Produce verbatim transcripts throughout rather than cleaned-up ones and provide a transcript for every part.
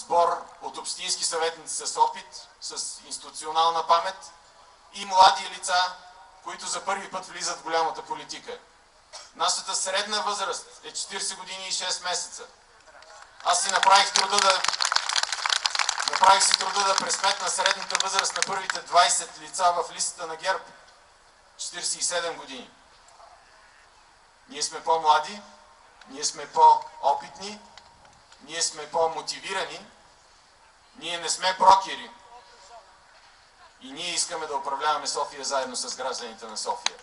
сбор от общински съветници с опит, с институционална памет и млади лица, които за първи път влизат в голямата политика. Нашата средна възраст е четиридесет години и шест месеца. Аз си направих труда да направих си труда да пресметна средната възраст на първите двайсет лица в листата на ГЕРБ. четиридесет и седем години. Ние сме по-млади, ние сме по-опитни, ние сме по-мотивирани, ние не сме брокери. И ние искаме да управляваме София заедно с гражданите на София.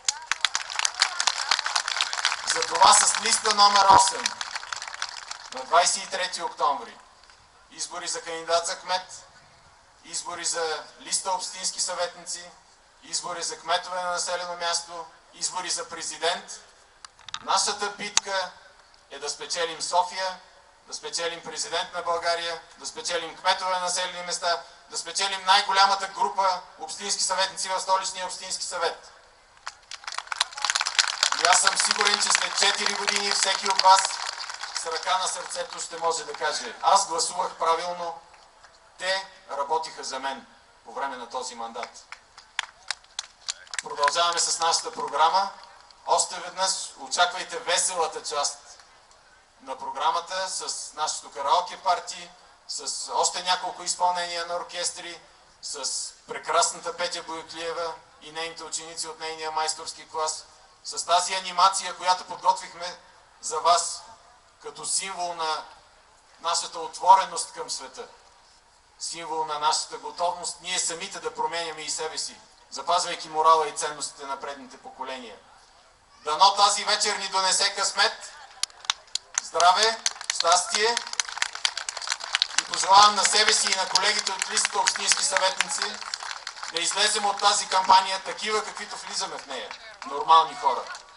Затова с листа номер осем на двайсет и трети октомври избори за кандидат за кмет, избори за листа общински съветници, избори за кметове на населено място, избори за президент. Нашата битка е да спечелим София, да спечелим президент на България, да спечелим кметове на населени места, да спечелим най-голямата група общински съветници в столичния общински съвет. И аз съм сигурен, че след четири години всеки от вас с ръка на сърцето ще може да каже: аз гласувах правилно, те работиха за мен по време на този мандат. Продължаваме с нашата програма. Още веднъж очаквайте веселата част на програмата с нашото караоке парти, с още няколко изпълнения на оркестри, с прекрасната Петя Бояклиева и нейните ученици от нейния майсторски клас, с тази анимация, която подготвихме за вас като символ на нашата отвореност към света, символ на нашата готовност ние самите да променяме и себе си, запазвайки морала и ценностите на предните поколения. Дано тази вечер ни донесе късмет, здраве, щастие и пожелавам на себе си и на колегите от листата общински съветници да излезем от тази кампания такива, каквито влизаме в нея. Нормални хора.